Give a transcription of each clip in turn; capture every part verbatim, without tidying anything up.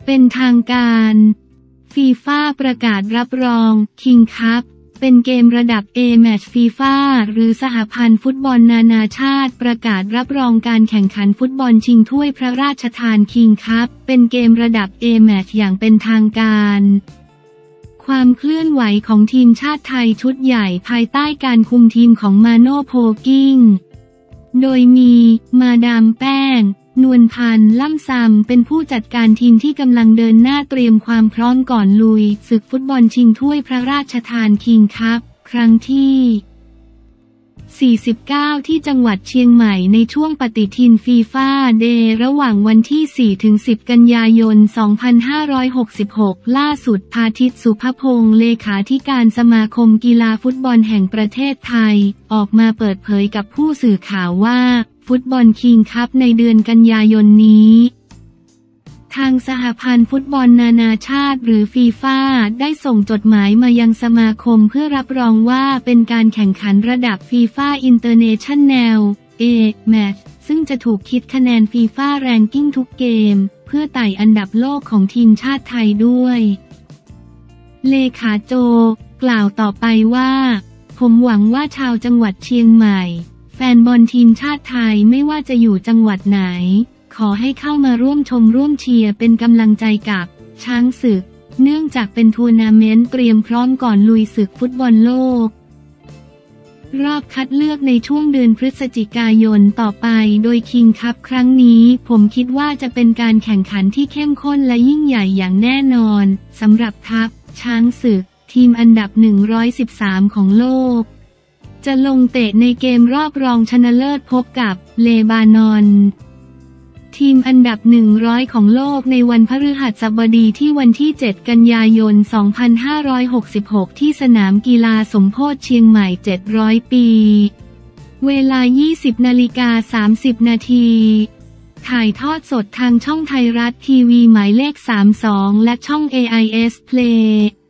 เป็นทางการฟีฟ่าประกาศรับรองคิงคัพเป็นเกมระดับ A แมตช์ฟีฟ่าหรือสหพันธ์ฟุตบอลนานาชาติประกาศรับรองการแข่งขันฟุตบอลชิงถ้วยพระราชทานคิงคัพเป็นเกมระดับ A แมตช์อย่างเป็นทางการความเคลื่อนไหวของทีมชาติไทยชุดใหญ่ภายใต้การคุมทีมของมาโน่โพกิ้งโดยมีมาดามแป้งนวลพันธ์ล่ำซำเป็นผู้จัดการทีมที่กำลังเดินหน้าเตรียมความพร้อมก่อนลุยศึกฟุตบอลชิงถ้วยพระราชทานคิงคัพครั้งที่สี่สิบเก้าที่จังหวัดเชียงใหม่ในช่วงปฏิทินฟีฟ่าเดย์ระหว่างวันที่สี่ถึงสิบกันยายนสองพันห้าร้อยหกสิบหกล่าสุดพาทิตสุภพงศ์เลขาธิการสมาคมกีฬาฟุตบอลแห่งประเทศไทยออกมาเปิดเผยกับผู้สื่อข่าวว่าฟุตบอลคิงคัพในเดือนกันยายนนี้ทางสหพันธ์ฟุตบอลนานาชาติหรือฟีฟ่าได้ส่งจดหมายมายังสมาคมเพื่อรับรองว่าเป็นการแข่งขันระดับฟีฟ่าอินเตอร์เนชั่นแนล A แมตช์ซึ่งจะถูกคิดคะแนนฟีฟ่าแรงกิ้งทุกเกมเพื่อไต่อันดับโลกของทีมชาติไทยด้วยเลขาโจกล่าวต่อไปว่าผมหวังว่าชาวจังหวัดเชียงใหม่แฟนบอลทีมชาติไทยไม่ว่าจะอยู่จังหวัดไหนขอให้เข้ามาร่วมชมร่วมเชียร์เป็นกำลังใจกับช้างศึกเนื่องจากเป็นทัวร์นาเมนต์เตรียมพร้อมก่อนลุยศึกฟุตบอลโลกรอบคัดเลือกในช่วงเดือนพฤศจิกายนต่อไปโดยคิงคัพครั้งนี้ผมคิดว่าจะเป็นการแข่งขันที่เข้มข้นและยิ่งใหญ่อย่างแน่นอนสำหรับทัพช้างศึกทีมอันดับหนึ่งร้อยสิบสามของโลกจะลงเตะในเกมรอบรองชนะเลิศพบกับเลบานอนทีมอันดับหนึ่งร้อยของโลกในวันพฤหัสบดีที่วันที่เจ็ดกันยายนสองพันห้าร้อยหกสิบหกที่สนามกีฬาสมโพธิเชียงใหม่เจ็ดร้อยปีเวลา ยี่สิบนาฬิกาสามสิบนาทีถ่ายทอดสดทางช่องไทยรัฐทีวีหมายเลขสามสิบสองและช่อง เอ ไอ เอส Play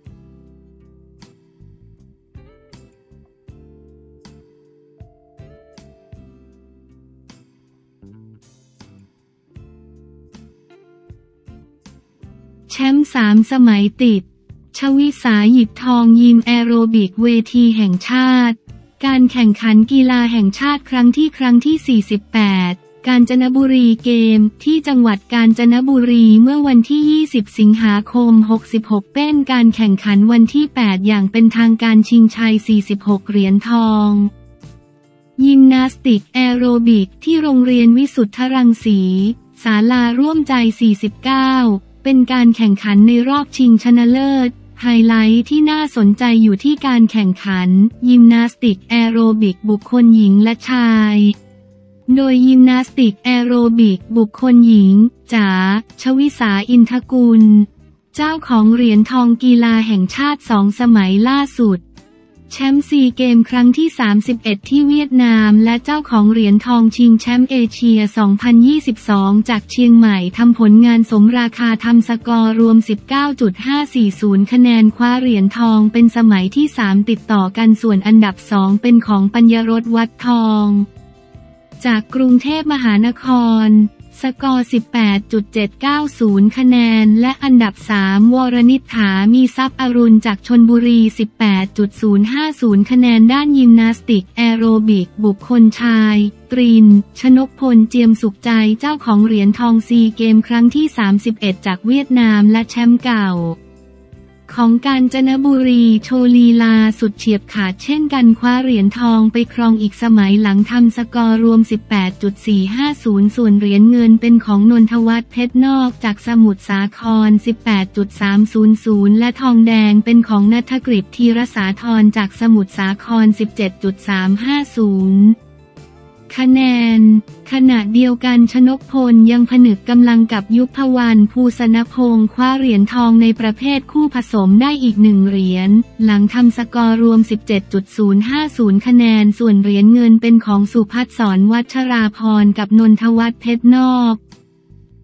แชมป์สามสมัยติดชวิสาหยิบทองยิมแอโรบิกเวทีแห่งชาติการแข่งขันกีฬาแห่งชาติครั้งที่ครั้งที่สี่สิบแปดกาญจนบุรีเกมที่จังหวัดกาญจนบุรีเมื่อวันที่ยี่สิบสิงหาคมหกสิบหกเป็นการแข่งขันวันที่แปดอย่างเป็นทางการชิงชัยสี่สิบหกเหรียญทองยิมนาสติกแอโรบิกที่โรงเรียนวิสุทธรังสีศาลาร่วมใจสี่สิบเก้าเป็นการแข่งขันในรอบชิงชนะเลิศไฮไลท์ที่น่าสนใจอยู่ที่การแข่งขันยิมนาสติกแอโรบิกบุคคลหญิงและชายโดยยิมนาสติกแอโรบิกบุคคลหญิงจ๋าชวิสาอินทกุลเจ้าของเหรียญทองกีฬาแห่งชาติสองสมัยล่าสุดแชมป์ซีเกมครั้งที่สามสิบเอ็ดที่เวียดนามและเจ้าของเหรียญทองชิงแชมป์เอเชียสองพันยี่สิบสองจากเชียงใหม่ทำผลงานสมราคาทำสกอร์รวม สิบเก้าจุดห้าสี่ศูนย์ คะแนนคว้าเหรียญทองเป็นสมัยที่สามติดต่อกันส่วนอันดับสองเป็นของปัญญรสวัดทองจากกรุงเทพมหานครสกอร์ สิบแปดจุดเจ็ดเก้าศูนย์ คะแนนและอันดับสามวรนิษฐามีทรัพย์อรุณจากชลบุรี สิบแปดจุดศูนย์ห้าศูนย์ คะแนนด้านยิมนาสติกแอโรบิกบุคคลชายตรินชนกพลเจียมสุขใจเจ้าของเหรียญทองซีเกมครั้งที่สามสิบเอ็ดจากเวียดนามและแชมป์เก่าของกาญจนบุรีโชว์ลีลาสุดเฉียบขาดเช่นกันคว้าเหรียญทองไปครองอีกสมัยหลังทำสกอร์รวม สิบแปดจุดสี่ห้าศูนย์ ส่วนเหรียญเงินเป็นของนนทวัฒน์เพชรนอกจากสมุทรสาคร สิบแปดจุดสามศูนย์ศูนย์ และทองแดงเป็นของณัฐกฤษธีรสาธรจากสมุทรสาคร สิบเจ็ดจุดสามห้าศูนย์คะแนนขณะเดียวกันชนกพลยังผนึกกำลังกับยุพวรรณภูสนพงศ์คว้าเหรียญทองในประเภทคู่ผสมได้อีกหนึ่งเหรียญหลังทำสกอร์รวม สิบเจ็ดจุดศูนย์ห้าศูนย์ คะแนนส่วนเหรียญเงินเป็นของสุภัสสรวัชราพรกับนนทวัฒน์เพชรนอก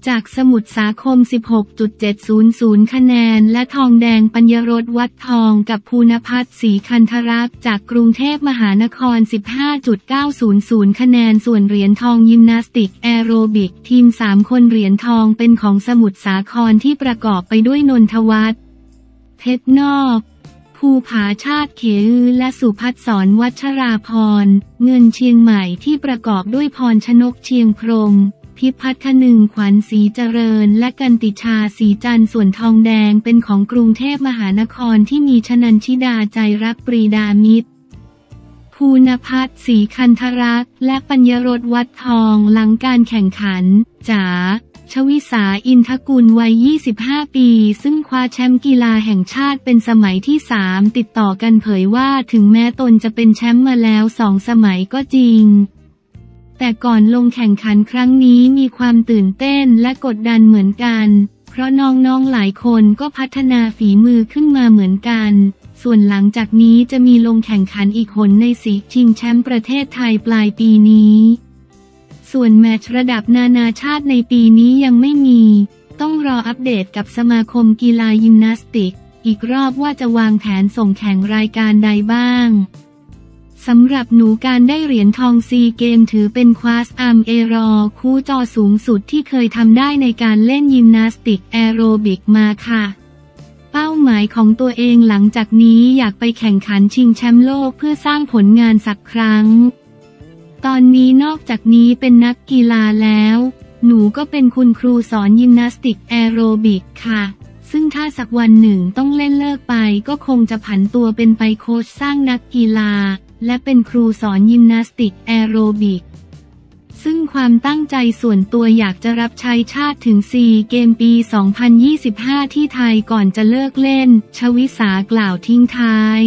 จากสมุทรสาคร สิบหกจุดเจ็ดศูนย์ศูนย์ คะแนนและทองแดงปัญญรสวัดทองกับภูนภัสศรีคันธรักษ์จากกรุงเทพมหานคร สิบห้าจุดเก้าศูนย์ศูนย์ คะแนนส่วนเหรียญทองยิมนาสติกแอโรบิกทีมสามคนเหรียญทองเป็นของสมุทรสาครที่ประกอบไปด้วยนนทวัฒน์เพชรนอกภูผาชาติเขอือและสุภัสสรวัชราพรเงินเชียงใหม่ที่ประกอบด้วยพรชนกเชียงพรหมพิพัฒน์คนึงขวัญศรีเจริญและกันติชาศรีจันทร์ส่วนทองแดงเป็นของกรุงเทพมหานครที่มีชนันชิดาใจรักปรีดามิตรภูนภัสศรีคันธรักษ์และปัญญรสวัดทองหลังการแข่งขันจ๋าชวิสาอินทกุลวัยยี่สิบห้าปีซึ่งคว้าแชมป์กีฬาแห่งชาติเป็นสมัยที่สามติดต่อกันเผยว่าถึงแม้ตนจะเป็นแชมป์มาแล้วสองสมัยก็จริงแต่ก่อนลงแข่งขันครั้งนี้มีความตื่นเต้นและกดดันเหมือนกันเพราะน้องๆหลายคนก็พัฒนาฝีมือขึ้นมาเหมือนกันส่วนหลังจากนี้จะมีลงแข่งขันอีกหนในศึกชิงแชมป์ประเทศไทยปลายปีนี้ส่วนแมตช์ระดับนานาชาติในปีนี้ยังไม่มีต้องรออัปเดตกับสมาคมกีฬายิมนาสติกอีกรอบว่าจะวางแผนส่งแข่งรายการใดบ้างสำหรับหนูการได้เหรียญทองซีเกมถือเป็นควาสอัมเอรอคู่จอสูงสุดที่เคยทำได้ในการเล่นยิมนาสติกแอโรบิกมาค่ะเป้าหมายของตัวเองหลังจากนี้อยากไปแข่งขันชิงแชมป์โลกเพื่อสร้างผลงานสักครั้งตอนนี้นอกจากนี้เป็นนักกีฬาแล้วหนูก็เป็นคุณครูสอนยิมนาสติกแอโรบิกค่ะซึ่งถ้าสักวันหนึ่งต้องเล่นเลิกไปก็คงจะผันตัวเป็นไปโค้ชสร้างนักกีฬาและเป็นครูสอนยิมนาสติกแอโรบิกซึ่งความตั้งใจส่วนตัวอยากจะรับใช้ชาติถึงซีเกมปี สองพันยี่สิบห้า ที่ไทยก่อนจะเลิกเล่นชวิสากล่าวทิ้งท้าย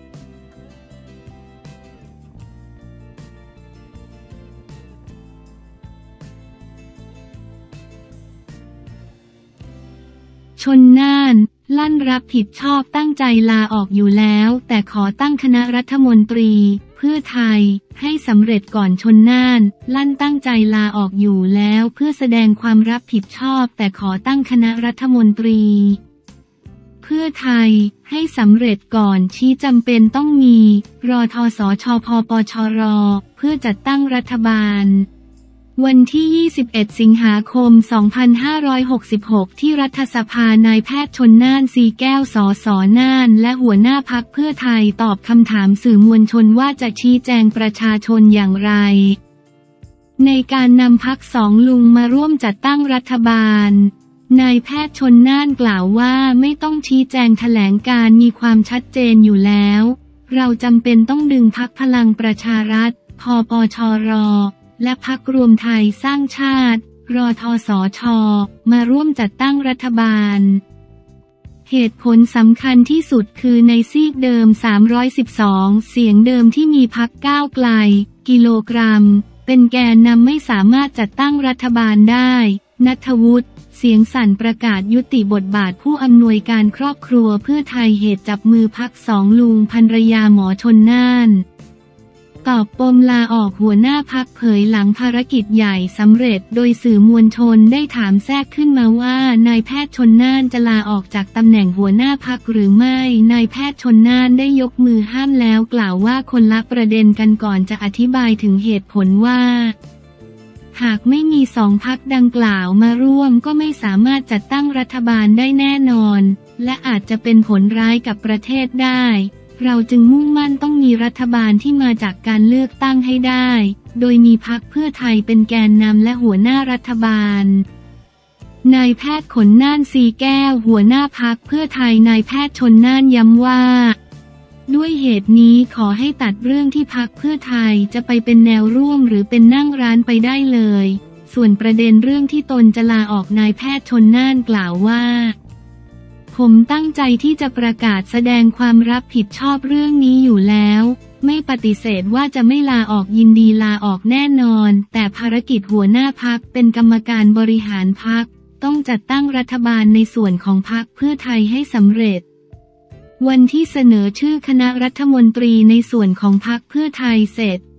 ชลน่านลั่นรับผิดชอบตั้งใจลาออกอยู่แล้วแต่ขอตั้งคณะรัฐมนตรีเพื่อไทยให้สำเร็จก่อนชลน่านลั่นตั้งใจลาออกอยู่แล้วเพื่อแสดงความรับผิดชอบแต่ขอตั้งคณะรัฐมนตรีเพื่อไทยให้สำเร็จก่อนชี้จำเป็นต้องมีรทสชพปชรเพื่อจัดตั้งรัฐบาลวันที่ ยี่สิบเอ็ด สิงหาคม สองพันห้าร้อยหกสิบหก ที่รัฐสภานายแพทย์ชลน่านสีแก้วสสน่านและหัวหน้าพรรคเพื่อไทยตอบคำถามสื่อมวลชนว่าจะชี้แจงประชาชนอย่างไรในการนำพรรคสองลุงมาร่วมจัดตั้งรัฐบาลนายแพทย์ชลน่านกล่าวว่าไม่ต้องชี้แจงแถลงการมีความชัดเจนอยู่แล้วเราจำเป็นต้องดึงพรรคพลังประชารัฐพปชรและพรรครวมไทยสร้างชาติรทสชมาร่วมจัดตั้งรัฐบาลเหตุผลสำคัญที่สุดคือในซีกเดิมสามร้อยสิบสองเสียงเดิมที่มีพรรคก้าวไกลกิโลกรัมเป็นแกนนำไม่สามารถจัดตั้งรัฐบาลได้ณัฐวุฒิเสียงสั่นประกาศยุติบทบาทผู้อำนวยการครอบครัวเพื่อไทยเหตุจับมือพรรคสองลุงภรรยาหมอชลน่านตอบปมลาออกหัวหน้าพรรคเผยหลังภารกิจใหญ่สำเร็จโดยสื่อมวลชนได้ถามแทรกขึ้นมาว่านายแพทย์ชลน่านจะลาออกจากตำแหน่งหัวหน้าพรรคหรือไม่นายแพทย์ชลน่านได้ยกมือห้ามแล้วกล่าวว่าคนละประเด็นกันก่อนจะอธิบายถึงเหตุผลว่าหากไม่มีสองพรรคดังกล่าวมาร่วมก็ไม่สามารถจัดตั้งรัฐบาลได้แน่นอนและอาจจะเป็นผลร้ายกับประเทศได้เราจึงมุ่งมั่นต้องมีรัฐบาลที่มาจากการเลือกตั้งให้ได้โดยมีพรรคเพื่อไทยเป็นแกนนำและหัวหน้ารัฐบาลนายแพทย์ขนน่านสีแก้วหัวหน้าพรรคเพื่อไทยนายแพทย์ชลน่านย้ำว่าด้วยเหตุนี้ขอให้ตัดเรื่องที่พรรคเพื่อไทยจะไปเป็นแนวร่วมหรือเป็นนั่งร้านไปได้เลยส่วนประเด็นเรื่องที่ตนจะลาออกนายแพทย์ชลน่านกล่าวว่าผมตั้งใจที่จะประกาศแสดงความรับผิดชอบเรื่องนี้อยู่แล้วไม่ปฏิเสธว่าจะไม่ลาออกยินดีลาออกแน่นอนแต่ภารกิจหัวหน้าพรรคเป็นกรรมการบริหารพรรคต้องจัดตั้งรัฐบาลในส่วนของพรรคเพื่อไทยให้สำเร็จวันที่เสนอชื่อคณะรัฐมนตรีในส่วนของพรรคเพื่อไทยเสร็จ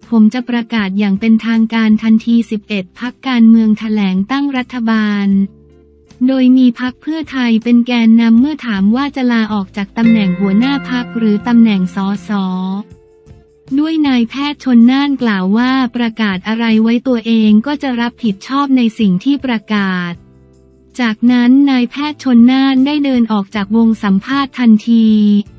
ผมจะประกาศอย่างเป็นทางการทันทีสิบเอ็ดพรรคการเมืองแถลงตั้งรัฐบาลโดยมีพรรคเพื่อไทยเป็นแกนนำเมื่อถามว่าจะลาออกจากตำแหน่งหัวหน้าพรรคหรือตำแหน่งสสด้วยนายแพทย์ชลน่านกล่าวว่าประกาศอะไรไว้ตัวเองก็จะรับผิดชอบในสิ่งที่ประกาศจากนั้นนายแพทย์ชลน่านได้เดินออกจากวงสัมภาษณ์ทันที